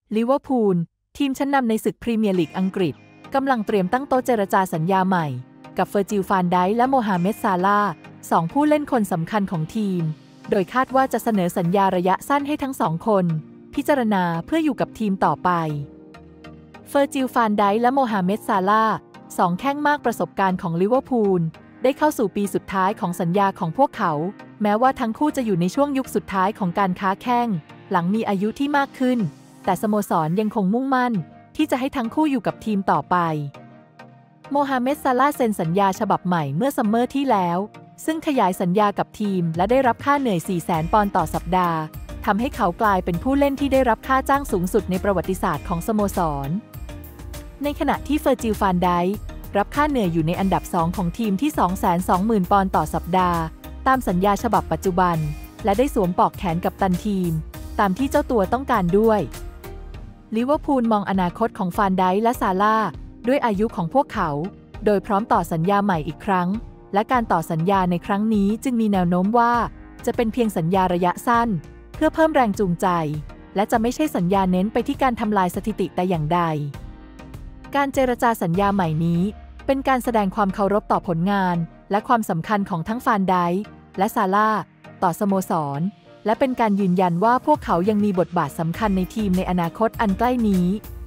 ลิเวอร์พูลทีมชั้นนำในศึกพรีเมียร์ลีกอังกฤษกำลังเตรียมตั้งโต๊ะเจรจาสัญญาใหม่กับเวอร์จิล ฟานไดค์และโมฮาเมด ซาลาห์สองผู้เล่นคนสำคัญของทีมโดยคาดว่าจะเสนอสัญญาระยะสั้นให้ทั้งสองคนพิจารณาเพื่ออยู่กับทีมต่อไปเวอร์จิล ฟานไดค์และโมฮาเมด ซาลาห์สองแข้งมากประสบการณ์ของลิเวอร์พูลได้เข้าสู่ปีสุดท้ายของสัญญาของพวกเขาแม้ว่าทั้งคู่จะอยู่ในช่วงยุคสุดท้ายของการค้าแข้งหลังมีอายุที่มากขึ้นแต่สโมสรยังคงมุ่งมั่นที่จะให้ทั้งคู่อยู่กับทีมต่อไปโมฮาเมด ซาลาห์เซ็นสัญญาฉบับใหม่เมื่อซัมเมอร์ที่แล้วซึ่งขยายสัญญากับทีมและได้รับค่าเหนื่อย 400,000 ปอนด์ต่อสัปดาห์ทำให้เขากลายเป็นผู้เล่นที่ได้รับค่าจ้างสูงสุดในประวัติศาสตร์ของสโมสรในขณะที่เวอร์จิล ฟานไดค์รับค่าเหนื่อยอยู่ในอันดับ 2 ของทีมที่ 220,000 ปอนด์ต่อสัปดาห์ตามสัญญาฉบับปัจจุบันและได้สวมปลอกแขนกับตันทีมตามที่เจ้าตัวต้องการด้วยลิเวอร์พูลมองอนาคตของฟานไดค์และซาลาห์ด้วยอายุของพวกเขาโดยพร้อมต่อสัญญาใหม่อีกครั้งและการต่อสัญญาในครั้งนี้จึงมีแนวโน้มว่าจะเป็นเพียงสัญญาระยะสั้นเพื่อเพิ่มแรงจูงใจและจะไม่ใช่สัญญาเน้นไปที่การทำลายสถิติแต่อย่างใดการเจรจาสัญญาใหม่นี้เป็นการแสดงความเคารพต่อผลงานและความสำคัญของทั้งฟานไดค์และซาลาห์ต่อสโมสรและเป็นการยืนยันว่าพวกเขายังมีบทบาทสำคัญในทีมในอนาคตอันใกล้นี้